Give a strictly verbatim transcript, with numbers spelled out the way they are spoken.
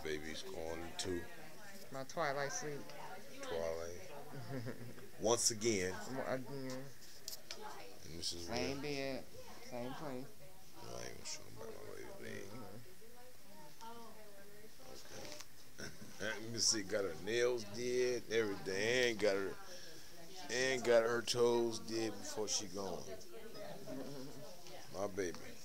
baby's calling too. My twilight sleep. Twilight. Once again. Again. And this is Same where. bed, same place. No, I ain't gonna show about my lady's name. Okay. Let me see. Got her nails did, everything. And got her, and got her toes did before she gone. My baby.